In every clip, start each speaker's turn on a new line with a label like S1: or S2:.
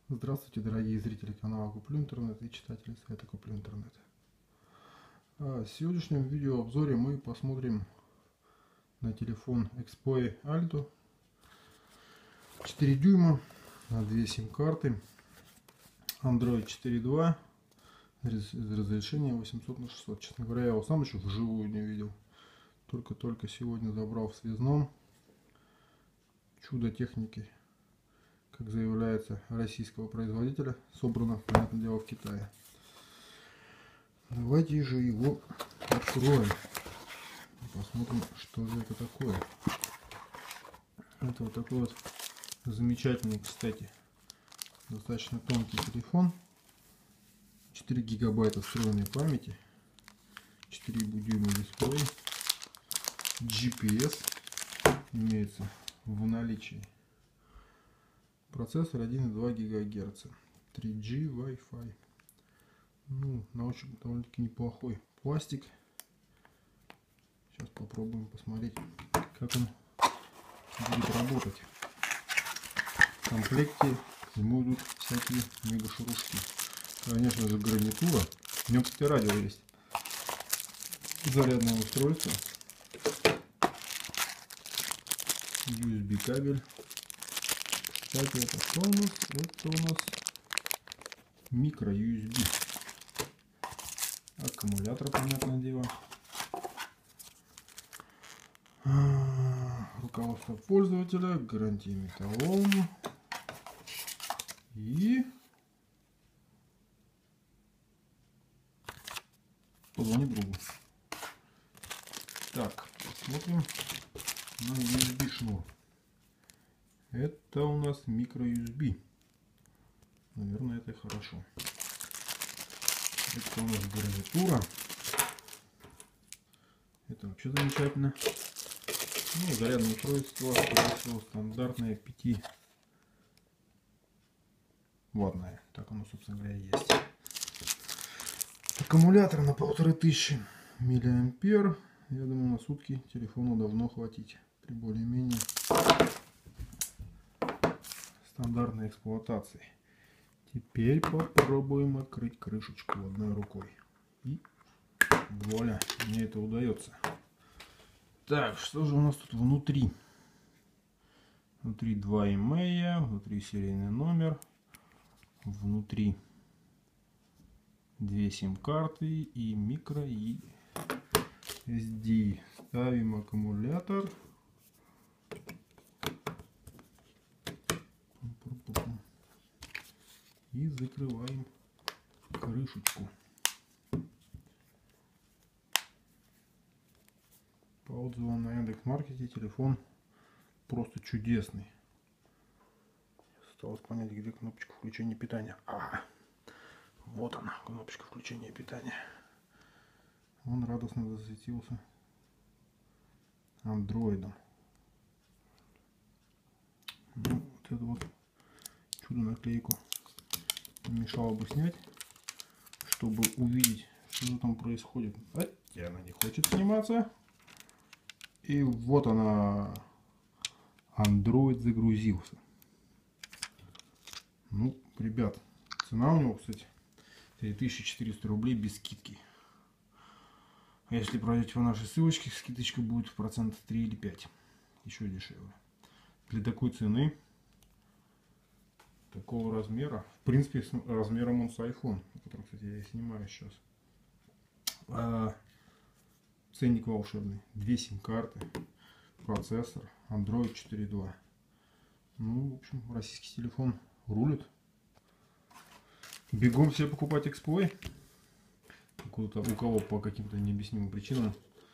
S1: Здравствуйте, дорогие зрители канала Куплю Интернет и читатели сайта Куплю Интернет. В сегодняшнем видеообзоре мы посмотрим на телефон Xpoe Alto 4 дюйма на 2 сим-карты, Android 4.2, разрешение 800×600. Честно говоря, я его сам еще вживую не видел. Только сегодня забрал в связном. Чудо техники, как заявляется, российского производителя, собрано, понятное дело, в Китае. Давайте же его откроем и посмотрим, что же это такое. Это вот такой вот замечательный, кстати, достаточно тонкий телефон. 4 гигабайта встроенной памяти, 4 дюйма дисплей, GPS имеется в наличии. Процессор 1,2 ГГц, 3G Wi-Fi. Ну, на ощупь довольно-таки неплохой пластик. Сейчас попробуем посмотреть, как он будет работать. В комплекте к нему идут всякие мега-шурушки. Конечно же, гарнитура. В нем, кстати, радио есть. Зарядное устройство. USB кабель. Кстати, это что у нас? Это у нас микро USB. Аккумулятор, понятное дело. Руководство пользователя, гарантия металлом. И позвони другу. Так, посмотрим на USB шнур. Это у нас микро USB. Наверное, это хорошо. Это у нас гарнитура. Это вообще замечательно. Ну, зарядное устройство, стандартное 5-ваттное. Так оно, собственно говоря, есть. Аккумулятор на 1500 миллиампер. Я думаю, на сутки телефону давно хватить. При более-менее стандартной эксплуатации. Теперь попробуем открыть крышечку одной рукой. И вуаля, мне это удается. Так, что же у нас тут внутри? Внутри 2 имея, внутри серийный номер, внутри 2 сим-карты и микро и SD. Ставим аккумулятор. И закрываем крышечку. По отзывам на Яндекс.Маркете телефон просто чудесный. Осталось понять, где кнопочка включения питания. Вот она, кнопочка включения питания. Он радостно засветился андроидом. Ну, вот эту вот чудо-наклейку мешало бы снять, чтобы увидеть, что там происходит. Хотя она не хочет сниматься. И вот она, Android загрузился. Ну, ребят, цена у него, кстати, 3400 рублей без скидки. А если пройдете по нашей ссылочке, скидочка будет в процент 3 или 5. Еще дешевле. Для такой цены, такого размера, в принципе, с размером он с iPhone, который, кстати, я и снимаю сейчас. Ценник волшебный. 2 сим-карты, процессор, Android 4.2. Ну, в общем, российский телефон рулит. Бегом себе покупать Xpoe. У кого по каким-то необъяснимым причинам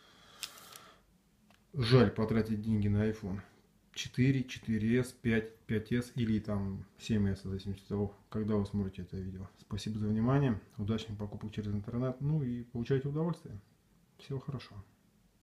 S1: жаль потратить деньги на iPhone 4, 4s, 5, 5s или там 7s, в зависимости от того, когда вы смотрите это видео. Спасибо за внимание, удачных покупок через интернет, ну и получайте удовольствие. Всего хорошего.